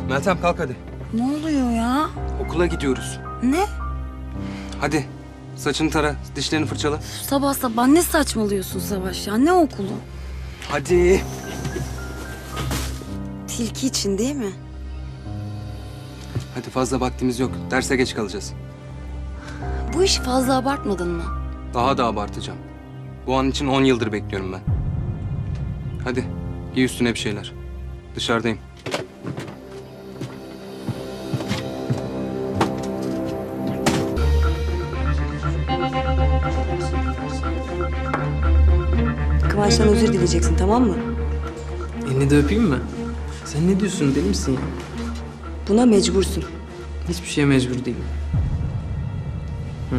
Meltem kalk hadi. Ne oluyor ya? Okula gidiyoruz. Ne? Hadi. Saçını tara, dişlerini fırçala. Sabah sabah ne saçmalıyorsun Savaş ya? Ne okulu? Hadi. Tilki için değil mi? Hadi fazla vaktimiz yok. Derse geç kalacağız. Bu işi fazla abartmadın mı? Daha da abartacağım. Bu an için 10 yıldır bekliyorum ben. Hadi giy üstüne bir şeyler. Dışarıdayım. Kıvanç'tan özür dileyeceksin, tamam mı? Elini de öpeyim mi? Sen ne diyorsun, deli misin ya? Buna mecbursun. Hiçbir şeye mecbur değilim. Hı?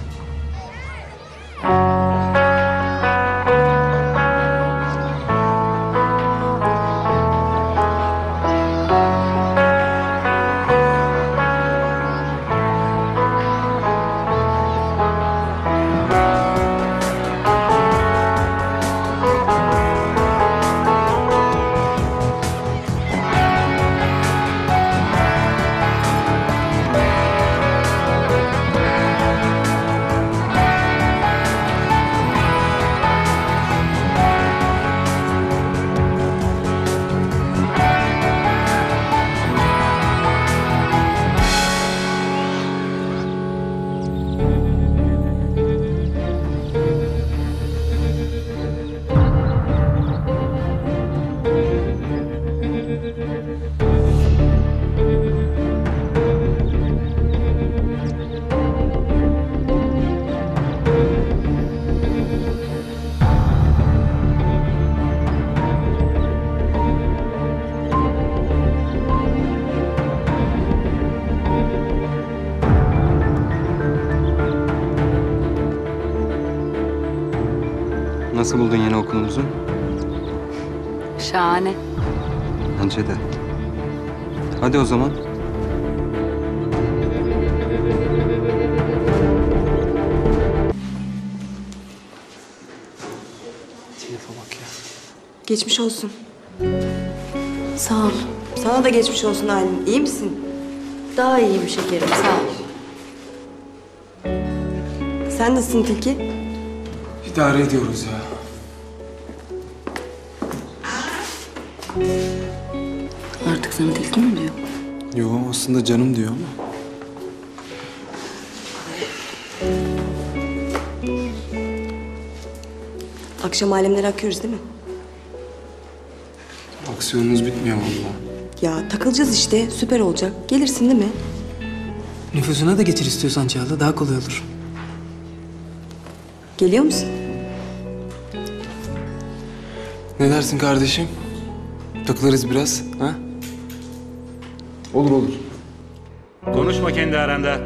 Nasıl buldun yeni okulumuzu? Şahane. Bence de. Hadi o zaman. Telife bak ya. Geçmiş olsun. Sağ ol. Sana da geçmiş olsun Aylin. İyi misin? Daha iyiyim şekerim, sağ ol. Sen nasılsın Tilki? İdare ediyoruz ya. Artık sana tilki mi diyor? Yo aslında canım diyor ama. Akşam alemlere akıyoruz değil mi? Aksiyonunuz bitmiyor vallahi. Ya takılacağız işte. Süper olacak. Gelirsin değil mi? Nüfusuna da getir istiyorsan Çağla, daha kolay olur. Geliyor musun? Ne dersin kardeşim? Takılırız biraz, ha? Olur olur. Konuşma kendi aranda.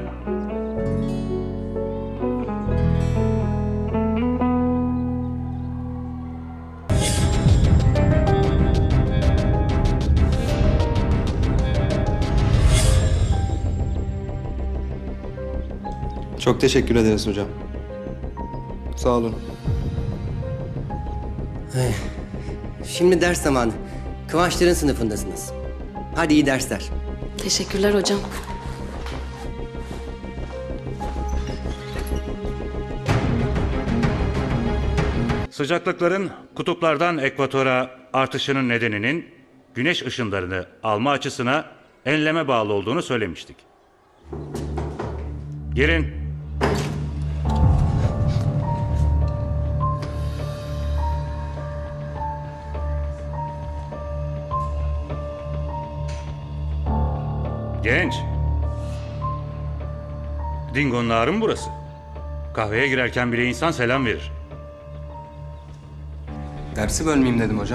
Çok teşekkür ederiz hocam. Sağ olun. Şimdi ders zamanı. Kıvançların sınıfındasınız. Hadi iyi dersler. Teşekkürler hocam. Sıcaklıkların kutuplardan ekvatora artışının nedeninin güneş ışınlarını alma açısına enleme bağlı olduğunu söylemiştik. Girin. Genç. Dingo'nun ağrı mı burası? Kahveye girerken bile insan selam verir. Dersi bölmeyeyim dedim hocam.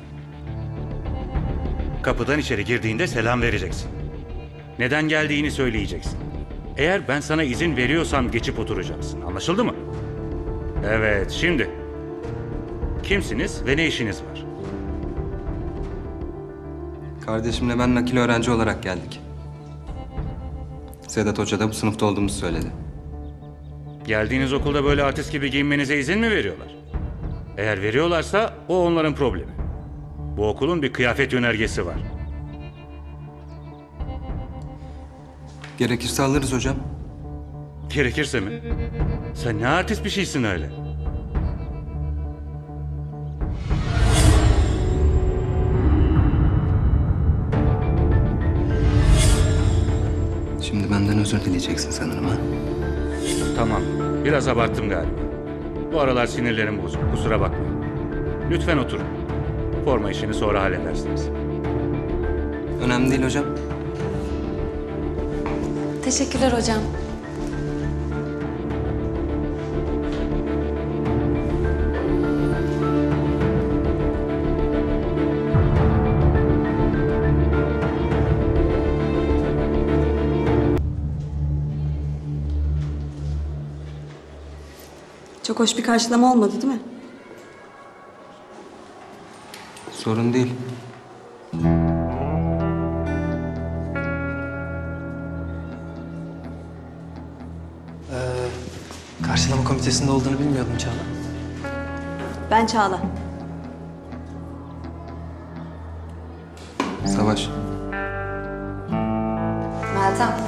Kapıdan içeri girdiğinde selam vereceksin. Neden geldiğini söyleyeceksin. Eğer ben sana izin veriyorsam geçip oturacaksın. Anlaşıldı mı? Evet, şimdi. Kimsiniz ve ne işiniz var? Kardeşimle ben nakil öğrenci olarak geldik. Sedat Hoca da bu sınıfta olduğumuzu söyledi. Geldiğiniz okulda böyle artist gibi giyinmenize izin mi veriyorlar? Eğer veriyorlarsa o onların problemi. Bu okulun bir kıyafet yönergesi var. Gerekirse alırız hocam. Gerekirse mi? Sen ne artist bir şeysin öyle. Şimdi benden özür dileyeceksin sanırım ha? Tamam, biraz abarttım galiba. Bu aralar sinirlerim bozuk, kusura bakmayın. Lütfen oturun. Forma işini sonra halledersiniz. Önemli değil hocam. Teşekkürler hocam. Çok hoş bir karşılama olmadı değil mi? Sorun değil. Karşılama komitesinde olduğunu bilmiyordum Çağla. Ben Çağla. Savaş. Meltem.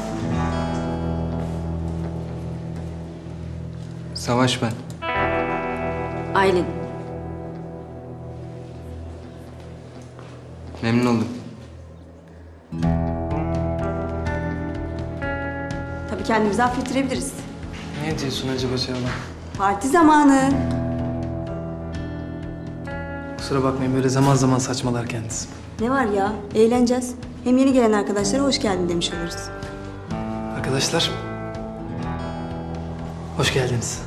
Savaş ben. Aylin. Memnun oldum. Tabii kendimizi affettirebiliriz. Ne diyorsun acaba Çağla? Parti zamanı. Kusura bakmayın böyle zaman zaman saçmalar kendisi. Ne var ya? Eğleneceğiz. Hem yeni gelen arkadaşlara hoş geldin demiş oluruz. Arkadaşlar, hoş geldiniz.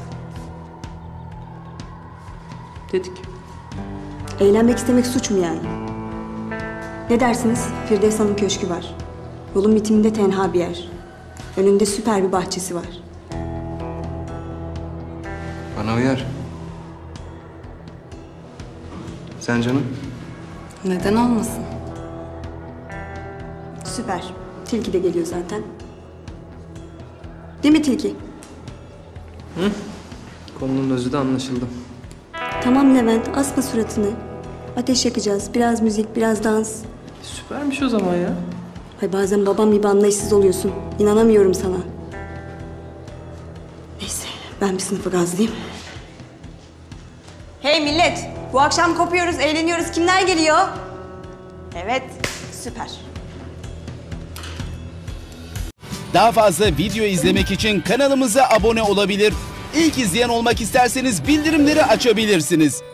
Dedik. Eğlenmek istemek suç mu yani? Ne dersiniz? Firdevs Hanım köşkü var. Yolun bitiminde tenha bir yer. Önünde süper bir bahçesi var. Bana uyar. Sen canım? Neden olmasın? Süper. Tilki de geliyor zaten. Değil mi Tilki? Konunun özü de anlaşıldı. Tamam Levent, asma suratını. Ateş yakacağız. Biraz müzik, biraz dans. Süpermiş o zaman ya. Ay bazen babam gibi anlayışsız oluyorsun. İnanamıyorum sana. Neyse, ben bir sınıfı gazlayayım. Hey millet! Bu akşam kopuyoruz, eğleniyoruz. Kimler geliyor? Evet, süper. Daha fazla video izlemek için kanalımıza abone olabilir. İlk izleyen olmak isterseniz bildirimleri açabilirsiniz.